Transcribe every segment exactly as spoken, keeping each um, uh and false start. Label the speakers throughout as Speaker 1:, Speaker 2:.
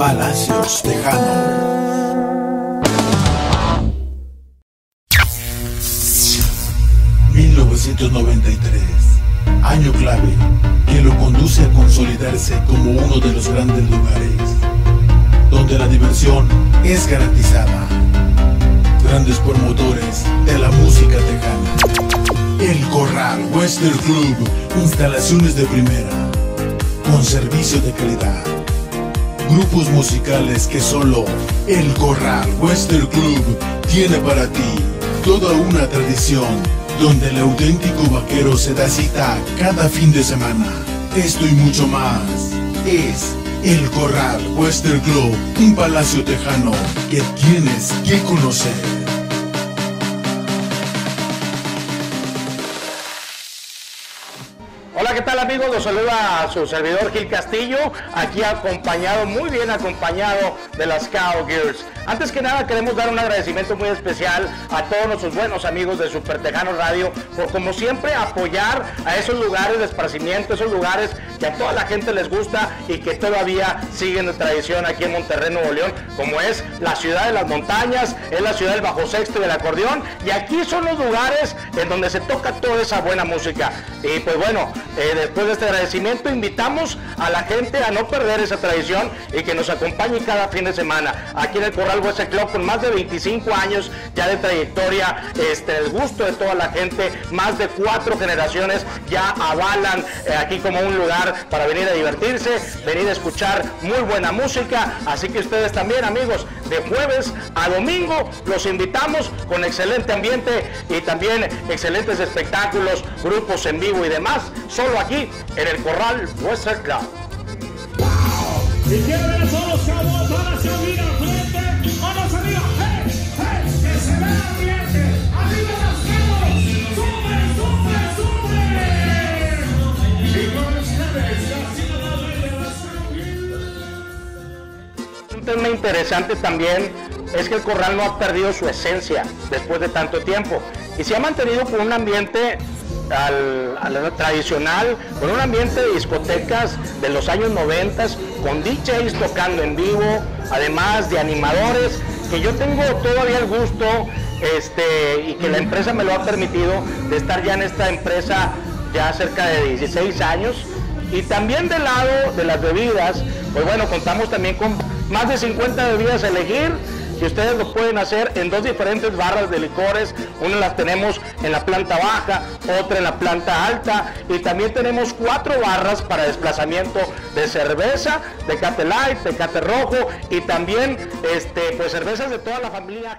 Speaker 1: Palacios Tejano. mil novecientos noventa y tres, año clave que lo conduce a consolidarse como uno de los grandes lugares donde la diversión es garantizada. Grandes promotores de la música tejana. El Corral Western Club, instalaciones de primera, con servicio de calidad. Grupos musicales que solo El Corral Western Club tiene para ti. Toda una tradición donde el auténtico vaquero se da cita cada fin de semana. Esto y mucho más es El Corral Western Club, un palacio tejano que tienes que conocer.
Speaker 2: Hola, ¿qué tal, amigos? Los saluda a su servidor Gil Castillo, aquí acompañado, muy bien acompañado de las Cowgirls. Antes que nada queremos dar un agradecimiento muy especial a todos nuestros buenos amigos de Super Tejano Radio por, como siempre, apoyar a esos lugares de esparcimiento, esos lugares que a toda la gente les gusta y que todavía siguen de tradición aquí en Monterrey, Nuevo León, como es la ciudad de las montañas, es la ciudad del bajo sexto y del acordeón, y aquí son los lugares en donde se toca toda esa buena música. Y pues bueno, eh, después de este agradecimiento invitamos a la gente a no perder esa tradición y que nos acompañe cada fin de semana aquí en el Corral Western Club, con más de veinticinco años ya de trayectoria, este, el gusto de toda la gente, más de cuatro generaciones ya avalan eh, aquí como un lugar para venir a divertirse, venir a escuchar muy buena música. Así que ustedes también, amigos, de jueves a domingo los invitamos con excelente ambiente y también excelentes espectáculos, grupos en vivo y demás, solo aquí en el Corral Western Club.
Speaker 3: Y quiero ver a todos los chavos, ahora se mira frente, vamos arriba, hey, hey, que se vea el ambiente, arriba los chavos, sube, sube, sube. Y con ustedes, la ciudad de las...
Speaker 2: Un tema interesante también es que el Corral no ha perdido su esencia después de tanto tiempo y se ha mantenido con un ambiente Al, al tradicional, con un ambiente de discotecas de los años noventa, con D Js tocando en vivo, además de animadores, que yo tengo todavía el gusto, este, y que la empresa me lo ha permitido, de estar ya en esta empresa ya cerca de dieciséis años. Y también del lado de las bebidas, pues bueno, contamos también con más de cincuenta bebidas a elegir, que ustedes lo pueden hacer en dos diferentes barras de licores. Una las tenemos en la planta baja, otra en la planta alta, y también tenemos cuatro barras para desplazamiento de cerveza, de Tecate Light, de Tecate Rojo, y también este, pues cervezas de toda la familia.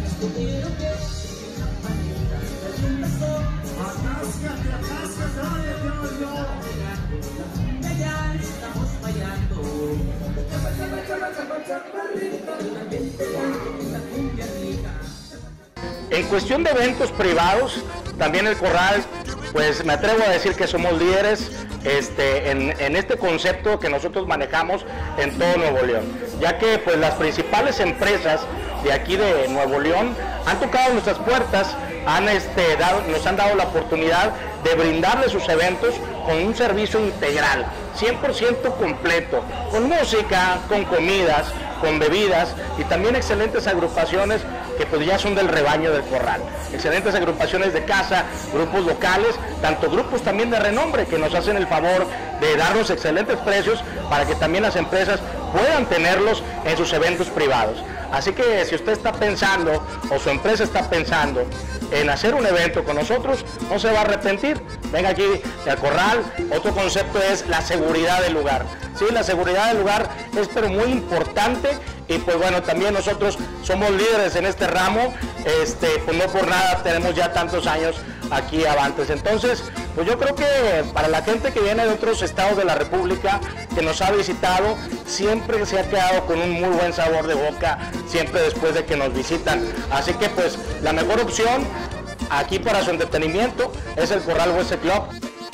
Speaker 2: En cuestión de eventos privados, también el Corral, pues me atrevo a decir que somos líderes este, en, en este concepto que nosotros manejamos en todo Nuevo León, ya que pues las principales empresas de aquí de Nuevo León han tocado nuestras puertas, han, este, dado, nos han dado la oportunidad de brindarles sus eventos con un servicio integral, cien por ciento completo, con música, con comidas, con bebidas y también excelentes agrupaciones que pues ya son del rebaño del Corral. Excelentes agrupaciones de casa, grupos locales, tanto grupos también de renombre que nos hacen el favor de darnos excelentes precios para que también las empresas puedan tenerlos en sus eventos privados. Así que si usted está pensando o su empresa está pensando en hacer un evento con nosotros, no se va a arrepentir. Venga aquí al Corral. Otro concepto es la seguridad del lugar. Sí, la seguridad del lugar es pero muy importante y pues bueno, también nosotros somos líderes en este ramo, este, pues no por nada tenemos ya tantos años aquí avantes. Entonces, pues yo creo que para la gente que viene de otros estados de la República, que nos ha visitado, siempre se ha quedado con un muy buen sabor de boca, siempre después de que nos visitan. Así que pues la mejor opción aquí para su entretenimiento es el Corral Western Club.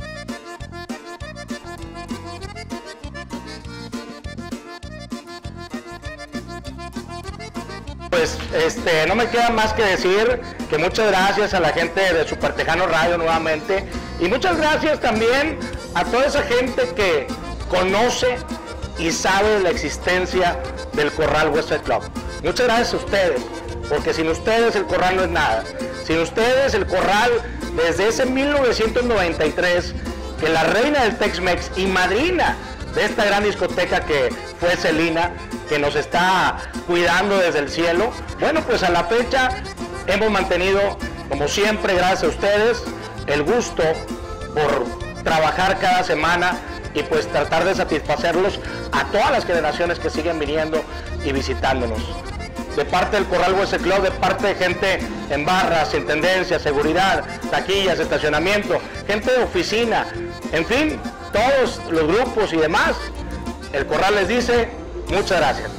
Speaker 2: Pues este, no me queda más que decir que muchas gracias a la gente de Super Tejano Radio nuevamente y muchas gracias también a toda esa gente que conoce y sabe de la existencia del Corral Western Club. Muchas gracias a ustedes, porque sin ustedes el Corral no es nada. Sin ustedes el Corral, desde ese mil novecientos noventa y tres, que la reina del Tex-Mex y madrina de esta gran discoteca que fue Celina, que nos está cuidando desde el cielo, bueno, pues a la fecha hemos mantenido, como siempre, gracias a ustedes, el gusto por trabajar cada semana y pues tratar de satisfacerlos a todas las generaciones que siguen viniendo y visitándonos. De parte del Corral Western Club, de parte de gente en barras, intendencia, seguridad, taquillas, estacionamiento, gente de oficina, en fin, todos los grupos y demás, el Corral les dice muchas gracias.